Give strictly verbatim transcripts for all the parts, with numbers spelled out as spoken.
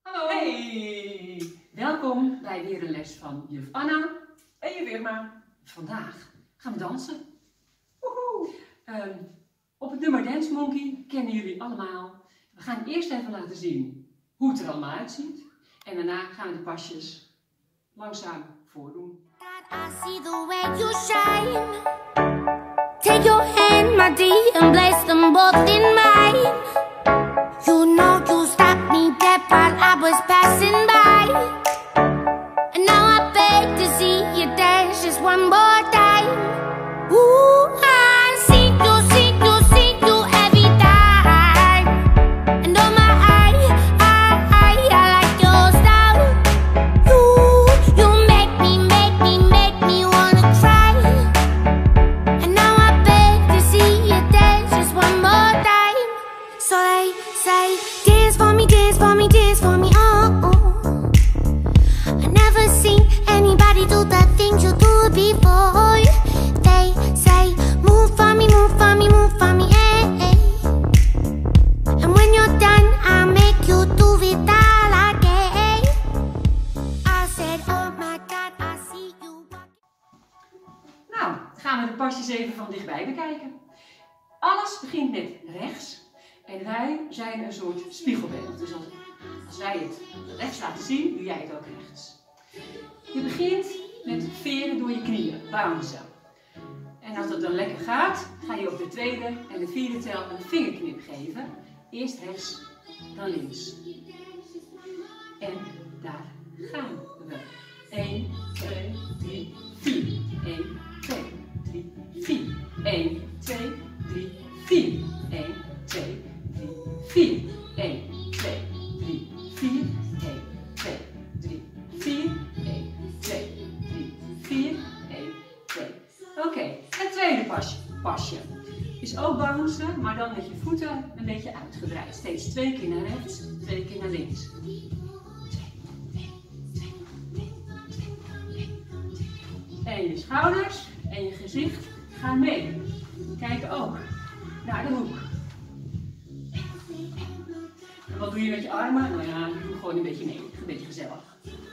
Hallo! Hey! Welkom bij weer een les van juf Anna En juf Irma. Vandaag gaan we dansen. Woehoe! Um, op het nummer Dance Monkey kennen jullie allemaal. We gaan eerst even laten zien hoe het er allemaal uitziet. En daarna gaan we de pasjes langzaam voordoen. I see the way you shine. Take your hand, my dear, and place them both in mine. You know you stopped me dead while I was passing by. And now I beg to see you dance just one more time. Ooh, I see you, see you, see you every time. And oh my, I, I, I, I like your style. You, you make me, make me, make me wanna cry. And now I beg to see you dance just one more time. So they say, dance for me, dance for me, dance for me, oh, oh. I never seen anybody do the things you do before. They say, move for me, move for me, move for me, eh, eh. And when you're done, I'll make you do it all again. I said, oh my God, I see you walking. Nou, gaan we de pasjes even van dichtbij bekijken. Alles begint met rechts. En wij zijn een soort spiegelbeeld. Dus als, als wij het rechts laten zien, doe jij het ook rechts. Je begint met veren door je knieën, bouncen. En als dat dan lekker gaat, ga je op de tweede en de vierde tel een vingerknip geven. Eerst rechts, dan links. En daar gaan we. één, twee, drie, vier. één, twee, drie, vier. één, twee, drie, vier. één, twee, drie, vier. één, twee, drie, vier. één, twee, drie, vier. één, twee, drie, vier. één, twee. Oké, het tweede pasje, pasje is ook bouncen, maar dan met je voeten een beetje uitgebreid. Steeds twee keer naar rechts, twee keer naar links. En je schouders en je gezicht gaan mee. Kijk ook naar de hoek. En wat doe je met je armen? Nou ja, doe gewoon een beetje mee. Een beetje gezellig.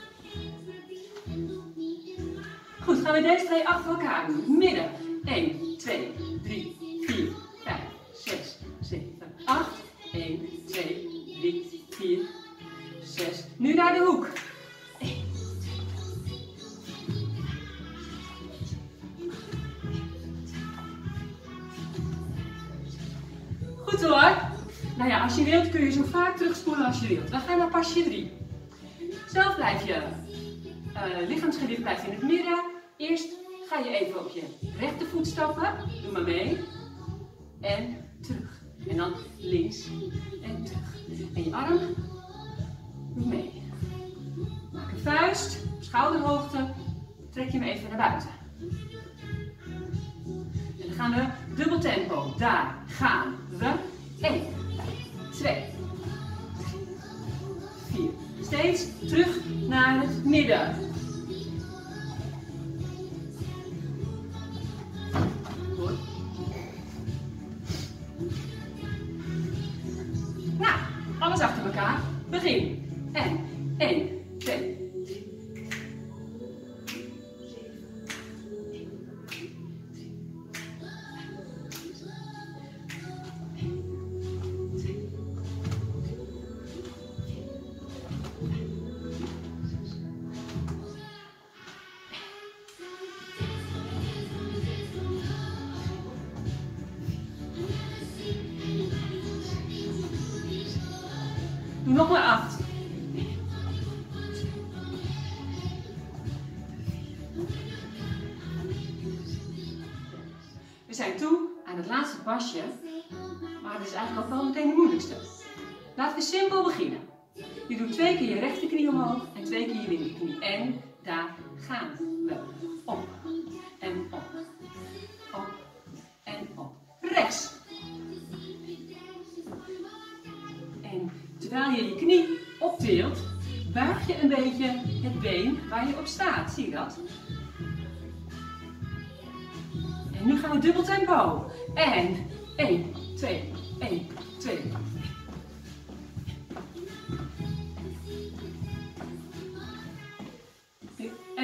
Goed, gaan we deze twee achter elkaar doen. Midden. één, twee, drie, vier, vijf, zes, zeven, acht. één, twee, drie, vier, zes. Nu naar de hoek. Goed hoor. Nou ja, als je wilt kun je zo vaak terugspoelen als je wilt. We gaan naar pasje drie. Zelf blijf je uh, lichaamsgewicht blijft in het midden. Eerst ga je even op je rechtervoet stappen. Doe maar mee. En terug. En dan links en terug. En je arm. Doe mee. Maak een vuist. Schouderhoogte. Trek je hem even naar buiten. En dan gaan we dubbel tempo. Daar gaan we. één, twee, vier. Steeds terug naar het midden. Goed. Nou, alles achter elkaar. Begin. En één, twee. Doe nog maar acht. We zijn toe aan het laatste pasje, maar het is eigenlijk ook wel meteen de moeilijkste. Laten we simpel beginnen. Je doet twee keer je rechterknie omhoog en twee keer je linkerknie. En daar gaan we. Op en op. Op en op. Rechts. En terwijl je je knie optilt, buig je een beetje het been waar je op staat. Zie je dat? En nu gaan we dubbel tempo. En één, twee, één, twee.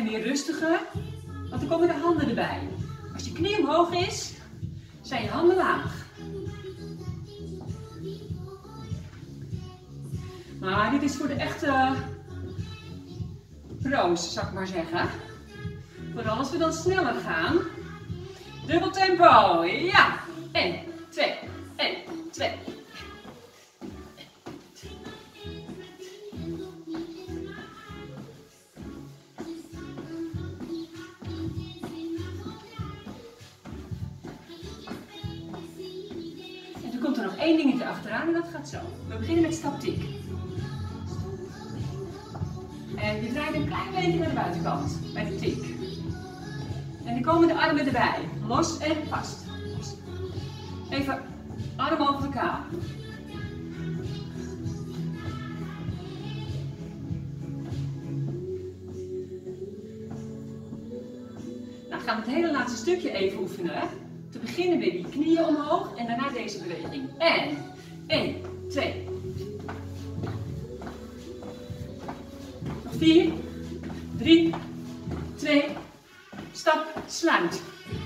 en weer rustiger, want dan komen de handen erbij. Als je knie omhoog is, zijn je handen laag. Maar dit is voor de echte pro's, zou ik maar zeggen. Vooral als we dan sneller gaan. Dubbel tempo, ja. één, twee, één, twee. En er komt er nog één dingetje achteraan en dat gaat zo. We beginnen met stap tik. En je draait een klein beetje naar de buitenkant, bij de tik. En dan komen de armen erbij. Los en vast. Even armen over elkaar. Nou, gaan we het hele laatste stukje even oefenen. Te beginnen weer die knieën omhoog en daarna deze beweging. En één, twee. vier, drie, twee, stap, sluit.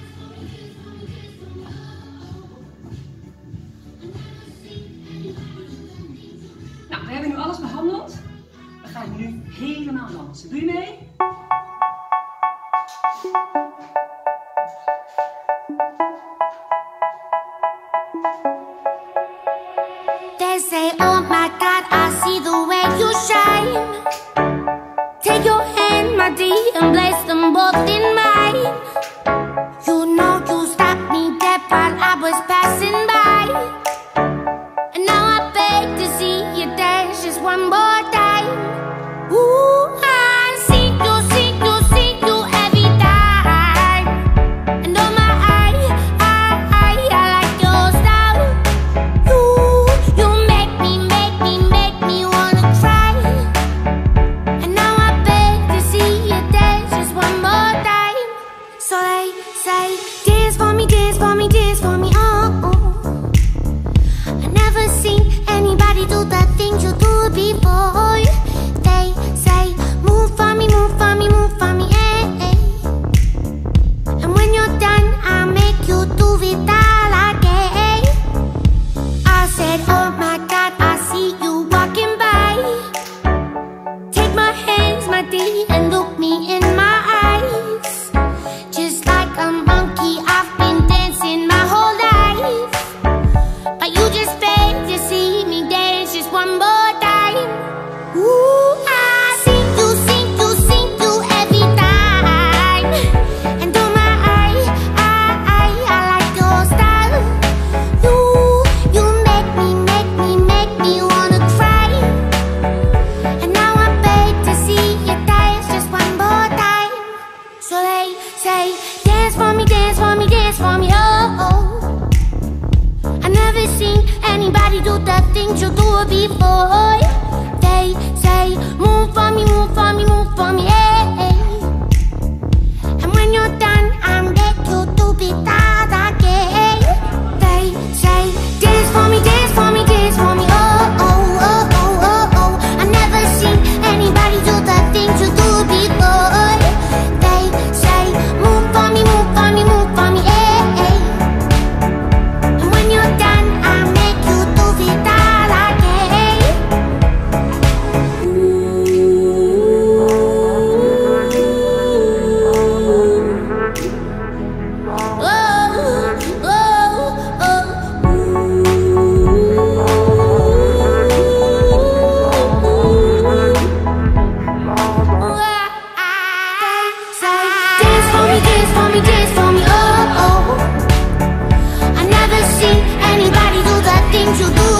Nou, we hebben nu alles behandeld. We gaan nu helemaal dansen. Doe je mee? They say, oh my God, I see the way you shine. Take your hand, my dear, and place them both in mine. You know you stopped me dead while I was passing by. And now I beg to see you dance just one more time. Ooh, I see you, see you, see you every time. And oh my, I, I, I, I like your style. You, you make me, make me, make me wanna cry. And now I beg to see you dance just one more time. So they say, dance for me, dance for me, dance for me, oh, oh. I never seen anybody do the things you do before. They say, move for me, move for me, move for me, eh, eh. And when you're done, I'll make you do it all again. I said, oh my God, I see you walking by. Take my hands, my dear, and look me in my eyes. Just like a monkey, I've been dancing my whole life. But you just beg to see me dance just one more time. Ooh, I see you, see you, see you every time. And oh my, I, I, I, I like your style. You, you make me, make me, make me wanna cry. And now I beg to see you dance just one more time. So they say, dance for me, dance for me, dance for me, oh, oh. I never seen anybody do the things you do before. They say, move for me, move for me, move for me, eh, eh. And when you're done, I'll make you do it all again. They say, dance for me, dance for me, dance for me, oh, oh, oh, oh, oh, oh. I never seen anybody do the things you do before. They say, move for me, move for me, move for me, eh, eh. And when you're done, I'll make you do it all again. You do